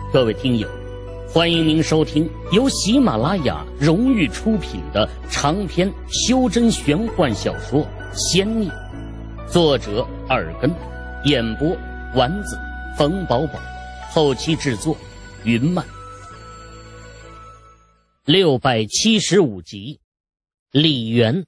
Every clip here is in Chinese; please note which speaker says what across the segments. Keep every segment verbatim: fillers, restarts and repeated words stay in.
Speaker 1: 各位听友，欢迎您收听由喜马拉雅荣誉出品的长篇修真玄幻小说《仙孽》，作者耳根，演播丸子、冯宝宝，后期制作云漫。六百七十五集，李元。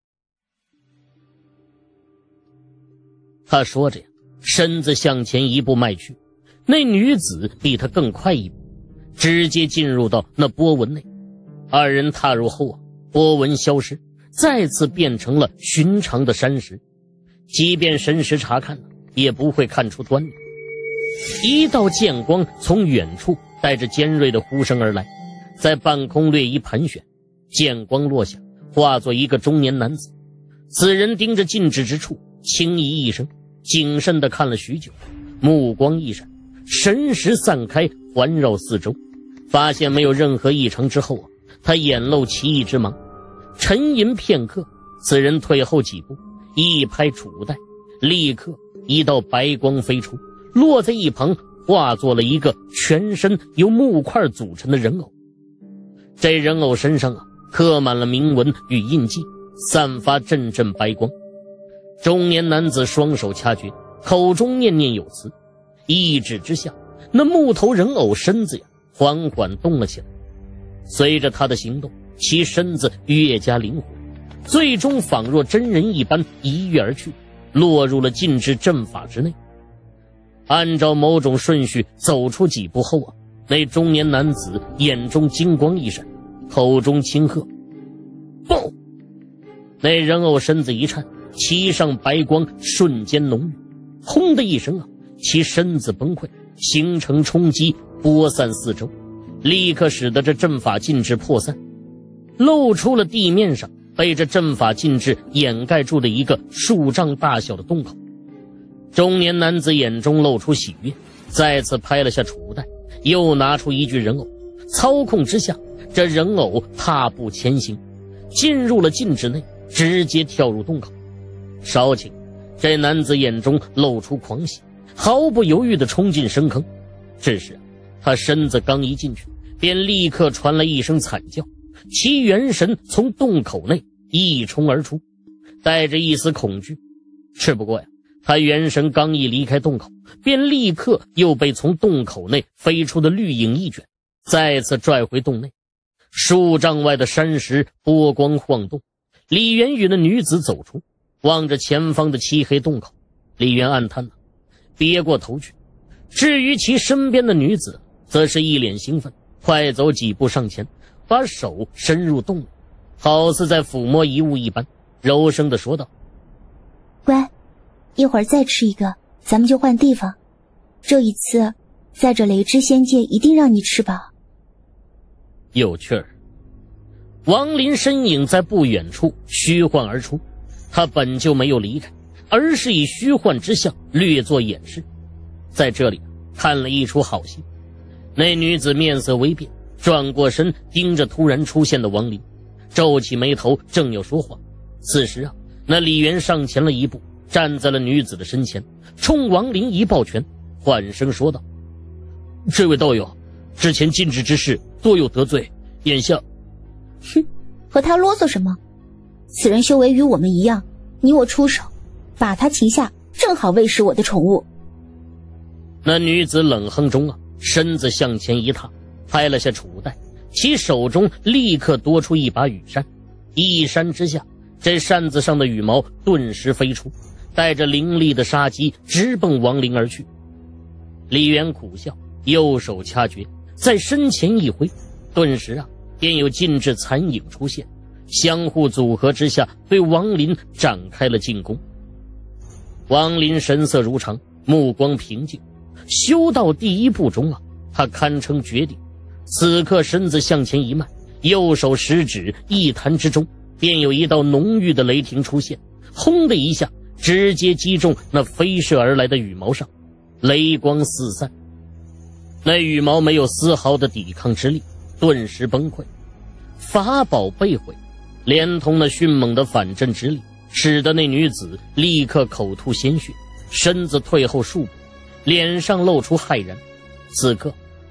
Speaker 1: 他说着，身子向前一步迈去，那女子比他更快一步，直接进入到那波纹内。二人踏入后啊，波纹消失，再次变成了寻常的山石，即便神识查看也不会看出端倪。一道剑光从远处带着尖锐的呼声而来，在半空略一盘旋，剑光落下，化作一个中年男子。此人盯着静止之处，轻咦一声，谨慎地看了许久，目光一闪，神识散开，环绕四周，发现没有任何异常之后啊，他眼露奇异之芒，沉吟片刻，此人退后几步，一拍储物袋，立刻一道白光飞出，落在一旁，化作了一个全身由木块组成的人偶。这人偶身上啊，刻满了铭文与印记，散发阵阵白光。中年男子双手掐诀，口中念念有词，一指之下，那木头人偶身子呀缓缓动了起来。随着他的行动，其身子越加灵活，最终仿若真人一般一跃而去，落入了禁制阵法之内。按照某种顺序走出几步后啊，那中年男子眼中金光一闪，口中轻喝：爆！那人偶身子一颤，其上白光瞬间浓郁，轰的一声啊，其身子崩溃，形成冲击，播散四周，立刻使得这阵法禁制破散，露出了地面上被这阵法禁制掩盖住的一个数丈大小的洞口。中年男子眼中露出喜悦，再次拍了下储物袋，又拿出一具人偶，操控之下，这人偶踏步前行，进入了禁制内，直接跳入洞口。稍顷，这男子眼中露出狂喜，毫不犹豫地冲进深坑。只是啊，他身子刚一进去，便立刻传来一声惨叫，其元神从洞口内一冲而出，带着一丝恐惧。只不过呀，他元神刚一离开洞口，便立刻又被从洞口内飞出的绿影一卷，再次拽回洞内。数丈外的山石波光晃动，李元与那女子走出，望着前方的漆黑洞口，李元暗叹了，别过头去。至于其身边的女子，则是一脸兴奋，快走几步上前，把手伸入洞里，好似在抚摸一物一般，柔声地说道：
Speaker 2: 乖，一会儿再吃一个，咱们就换地方。这一次在这雷之仙界一定让你吃饱。
Speaker 1: 有趣儿。王林身影在不远处虚幻而出，他本就没有离开，而是以虚幻之相略作掩饰。在这里看了一出好戏。那女子面色微变，转过身盯着突然出现的王林，皱起眉头，正要说话。此时啊，那李元上前了一步，站在了女子的身前，冲王林一抱拳，缓声说道：这位道友，之前禁止之事多有得罪，眼下……
Speaker 2: 哼，和他啰嗦什么？此人修为与我们一样，你我出手，把他擒下，正好喂食我的宠物。
Speaker 1: 那女子冷哼中啊，身子向前一踏，拍了下储物袋，其手中立刻多出一把羽扇，一扇之下，这扇子上的羽毛顿时飞出，带着凌厉的杀机直奔王林而去。李元苦笑，右手掐诀，在身前一挥，顿时啊，便有禁制残影出现，相互组合之下，对王林展开了进攻。王林神色如常，目光平静，修道第一步中啊，他堪称绝顶。此刻身子向前一迈，右手食指一弹之中，便有一道浓郁的雷霆出现，轰的一下，直接击中那飞射而来的羽毛上，雷光四散。那羽毛没有丝毫的抵抗之力，顿时崩溃。法宝被毁，连同那迅猛的反震之力，使得那女子立刻口吐鲜血，身子退后数步，脸上露出骇然。此刻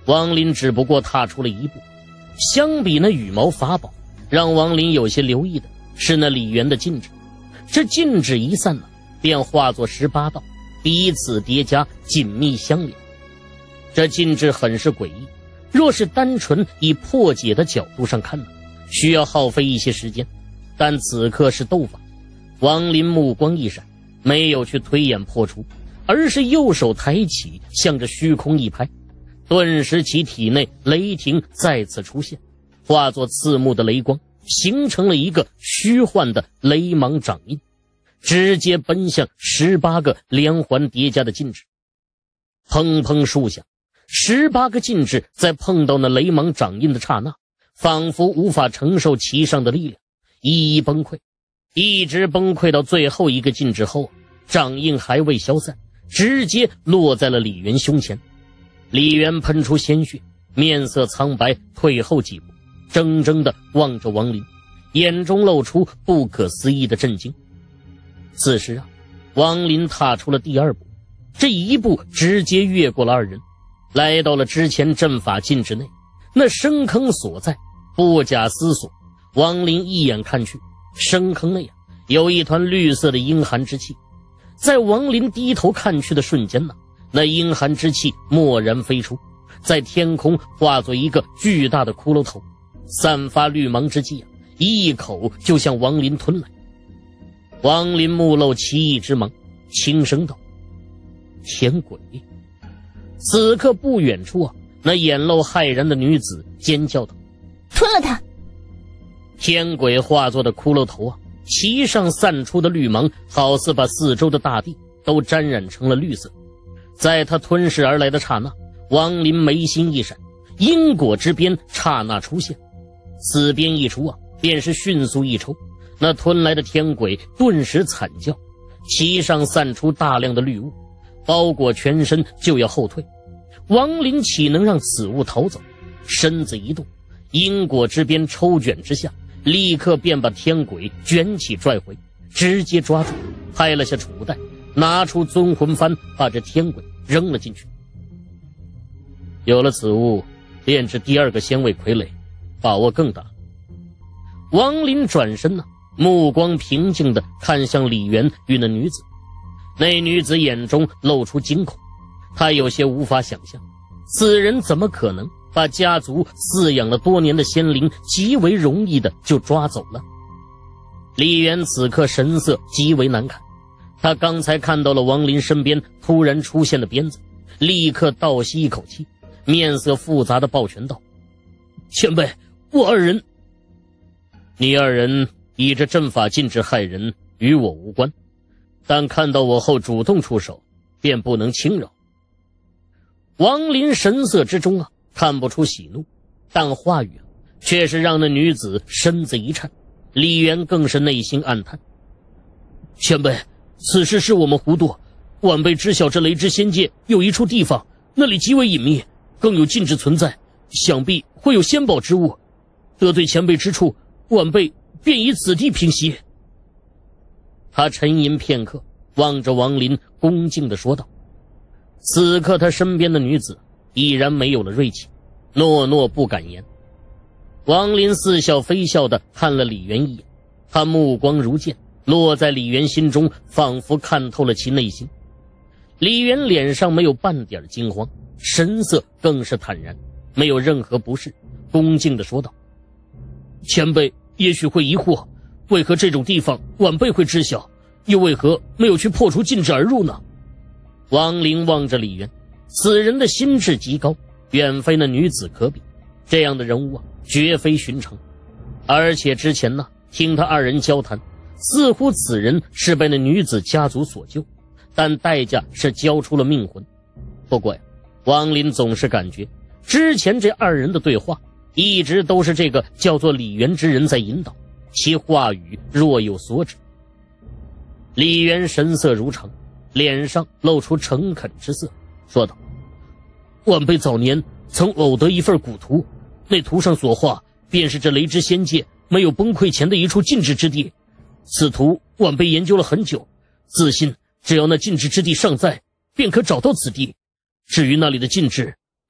Speaker 1: 王林只不过踏出了一步。相比那羽毛法宝，让王林有些留意的是那李元的禁制。这禁制一散呢，便化作十八道，彼此叠加，紧密相连。这禁制很是诡异，若是单纯以破解的角度上看呢，需要耗费一些时间。但此刻是斗法，王林目光一闪，没有去推演破除，而是右手抬起，向着虚空一拍，顿时其体内雷霆再次出现，化作刺目的雷光，形成了一个虚幻的雷芒掌印，直接奔向十八个连环叠加的禁制。砰砰数响，十八个禁制在碰到那雷芒掌印的刹那，仿佛无法承受其上的力量，一一崩溃。一直崩溃到最后一个禁制后，掌印还未消散，直接落在了李元胸前。李元喷出鲜血，面色苍白，退后几步，怔怔地望着王林，眼中露出不可思议的震惊。此时啊，王林踏出了第二步，这一步直接越过了二人，来到了之前阵法禁制内。那深坑所在，不假思索，王林一眼看去，深坑内啊有一团绿色的阴寒之气。在王林低头看去的瞬间呢，那阴寒之气蓦然飞出，在天空化作一个巨大的骷髅头，散发绿芒之际啊，一口就向王林吞来。王林目露奇异之芒，轻声道：“天鬼。”此刻不远处啊，那眼露骇然的女子尖叫道：“
Speaker 2: 吞了他！”
Speaker 1: 天鬼化作的骷髅头啊，其上散出的绿芒好似把四周的大地都沾染成了绿色。在他吞噬而来的刹那，王林眉心一闪，因果之鞭刹那出现，此鞭一出啊，便是迅速一抽，那吞来的天鬼顿时惨叫，其上散出大量的绿雾，包裹全身就要后退。王林岂能让此物逃走？身子一动，因果之鞭抽卷之下，立刻便把天鬼卷起拽回，直接抓住，拍了下储物袋，拿出尊魂幡，把这天鬼扔了进去。有了此物，炼制第二个仙位傀儡把握更大。王林转身呢、啊，目光平静地看向李元与那女子。那女子眼中露出惊恐，她有些无法想象，此人怎么可能把家族饲养了多年的仙灵极为容易的就抓走了。李元此刻神色极为难看，他刚才看到了王林身边突然出现的鞭子，立刻倒吸一口气，面色复杂的抱拳道：“前辈，我二人……你二人以这阵法禁止害人，与我无关，但看到我后主动出手，便不能轻饶。”王林神色之中啊，看不出喜怒，但话语啊，却是让那女子身子一颤。李元更是内心暗叹：“前辈，此事是我们糊涂，晚辈知晓这雷之仙界有一处地方，那里极为隐秘，更有禁制存在，想必会有仙宝之物。得罪前辈之处，晚辈便以此地平息。”他沉吟片刻，望着王林恭敬地说道。此刻他身边的女子已然没有了锐气，诺诺不敢言。王林似笑非笑地看了李元一眼，他目光如剑，落在李元心中，仿佛看透了其内心。李元脸上没有半点惊慌，神色更是坦然，没有任何不适，恭敬地说道：“前辈也许会疑惑，为何这种地方晚辈会知晓，又为何没有去破除禁制而入呢？”王林望着李元，此人的心智极高，远非那女子可比，这样的人物啊，绝非寻常。而且之前呢，听他二人交谈，似乎此人是被那女子家族所救，但代价是交出了命魂。不过呀，王林总是感觉之前这二人的对话一直都是这个叫做李元之人在引导，其话语若有所指。李元神色如常，脸上露出诚恳之色，说道：“晚辈早年曾偶得一份古图，那图上所画便是这雷之仙界没有崩溃前的一处禁制之地。此图晚辈研究了很久，自信只要那禁制之地尚在，便可找到此地。至于那里的禁制，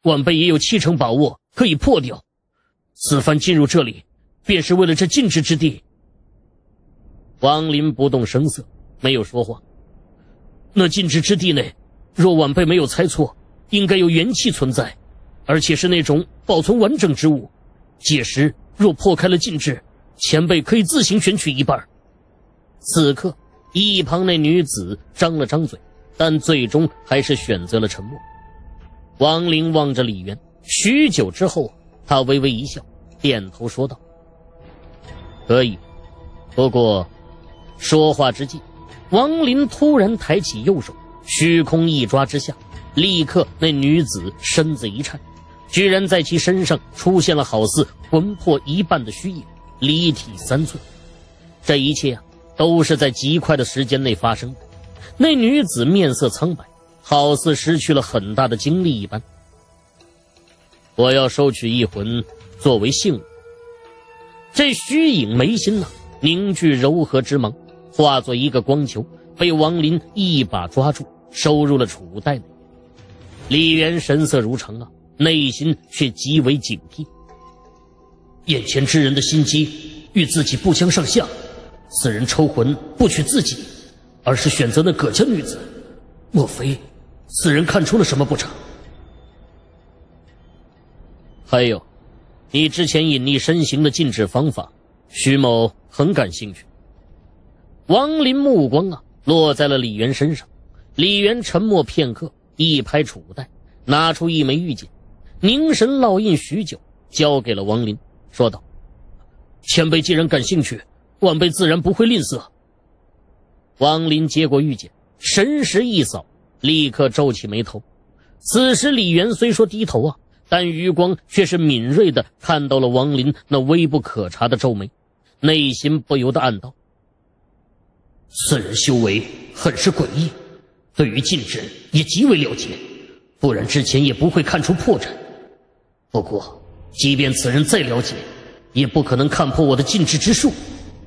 Speaker 1: 晚辈也有七成把握可以破掉。此番进入这里，便是为了这禁制之地。王林不动声色，没有说话。那禁制之地内，若晚辈没有猜错，应该有元气存在，而且是那种保存完整之物。届时若破开了禁制，前辈可以自行选取一半。此刻一旁那女子张了张嘴，但最终还是选择了沉默。王林望着李渊，许久之后，他微微一笑，点头说道：可以。不过说话之际，王林突然抬起右手，虚空一抓之下，立刻那女子身子一颤，居然在其身上出现了好似魂魄一般的虚影，离体三寸。这一切啊，都是在极快的时间内发生的。那女子面色苍白，好似失去了很大的精力一般。我要收取一魂作为信物。这虚影眉心啊，凝聚柔和之芒，化作一个光球，被王林一把抓住，收入了储物袋内。李渊神色如常啊，内心却极为警惕。眼前之人的心机与自己不相上下，此人抽魂不取自己，而是选择那葛家女子，莫非此人看出了什么不成？还有，你之前隐匿身形的禁制方法，徐某很感兴趣。王林目光啊落在了李渊身上，李渊沉默片刻，一拍储物袋，拿出一枚玉简，凝神烙印许久，交给了王林，说道：前辈既然感兴趣，晚辈自然不会吝啬。王林接过玉简，神识一扫，立刻皱起眉头。此时李渊虽说低头啊，但余光却是敏锐地看到了王林那微不可察的皱眉，内心不由得暗道：此人修为很是诡异，对于禁制也极为了解，不然之前也不会看出破绽。不过即便此人再了解，也不可能看破我的禁制之术。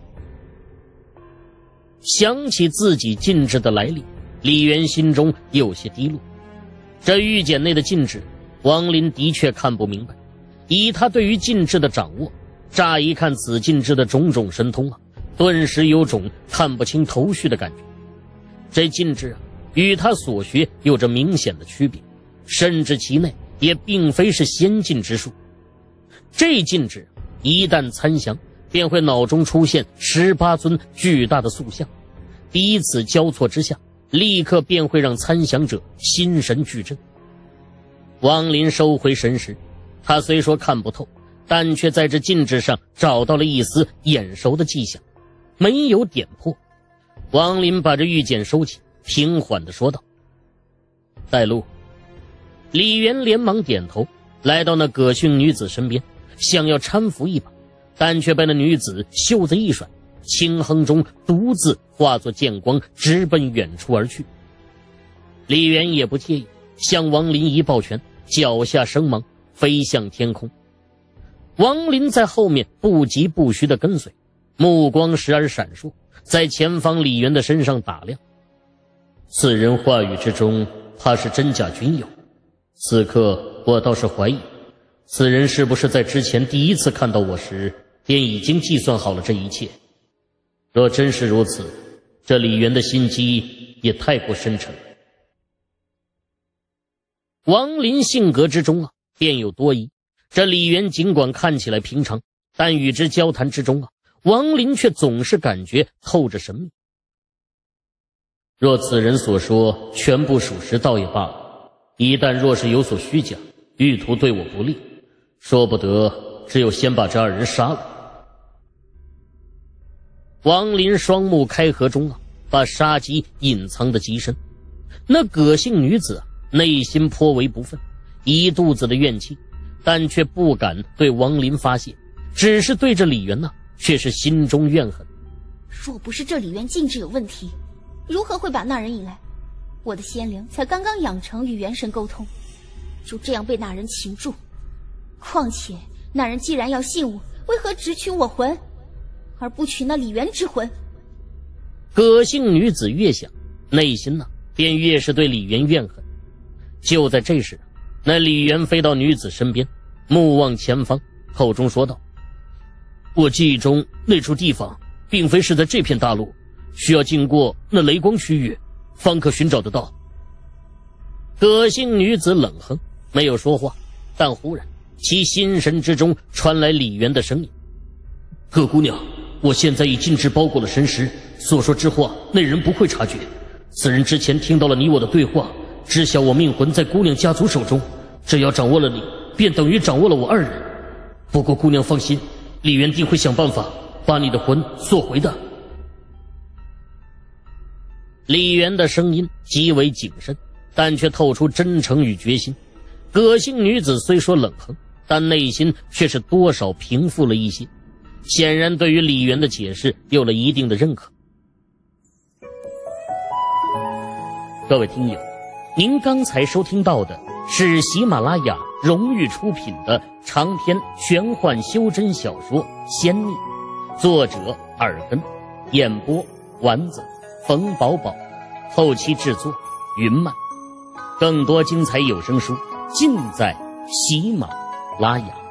Speaker 1: 想起自己禁制的来历，李渊心中有些低落。这玉简内的禁制，王林的确看不明白。以他对于禁制的掌握，乍一看此禁制的种种神通啊，顿时有种看不清头绪的感觉。这禁制啊，与他所学有着明显的区别，甚至其内也并非是先进之术。这禁制一旦参详，便会脑中出现十八尊巨大的塑像，彼此交错之下，立刻便会让参详者心神俱震。王林收回神识，他虽说看不透，但却在这禁制上找到了一丝眼熟的迹象，没有点破。王林把这玉简收起，平缓地说道：带路。李渊连忙点头，来到那葛姓女子身边，想要搀扶一把，但却被那女子袖子一甩，轻哼中独自化作剑光，直奔远处而去。李渊也不介意，向王林一抱拳，脚下生芒，飞向天空。王林在后面不疾不徐地跟随，目光时而闪烁，在前方李渊的身上打量。此人话语之中怕是真假均有，此刻我倒是怀疑，此人是不是在之前第一次看到我时便已经计算好了这一切？若真是如此，这李渊的心机也太过深沉。王林性格之中啊，便有多疑。这李渊尽管看起来平常，但与之交谈之中啊，王林却总是感觉透着神秘。若此人所说全部属实倒也罢了，一旦若是有所虚假，欲图对我不利，说不得只有先把这二人杀了。王林双目开合中啊，把杀机隐藏得极深。那葛姓女子啊，内心颇为不忿，一肚子的怨气，但却不敢对王林发泄，只是对着李渊呢、啊，却是心中怨恨。
Speaker 2: 若不是这李渊禁制有问题，如何会把那人引来？我的仙灵才刚刚养成与元神沟通，就这样被那人擒住。况且那人既然要信物，为何只取我魂，而不取那李渊之魂？
Speaker 1: 葛姓女子越想，内心呢、啊、便越是对李渊怨恨。就在这时， 那李元飞到女子身边，目望前方，口中说道：我记忆中那处地方并非是在这片大陆，需要经过那雷光区域方可寻找得到。葛姓女子冷哼，没有说话，但忽然其心神之中传来李元的声音：葛姑娘，我现在已禁制包裹了神识，所说之话那人不会察觉。此人之前听到了你我的对话，知晓我命魂在姑娘家族手中，只要掌握了你，便等于掌握了我二人。不过姑娘放心，李元定会想办法把你的魂索回的。李元的声音极为谨慎，但却透出真诚与决心。葛姓女子虽说冷哼，但内心却是多少平复了一些，显然对于李元的解释有了一定的认可。各位听友，您刚才收听到的是喜马拉雅荣誉出品的长篇玄幻修真小说《仙逆》，作者耳根，演播丸子、冯宝宝，后期制作云漫。更多精彩有声书尽在喜马拉雅。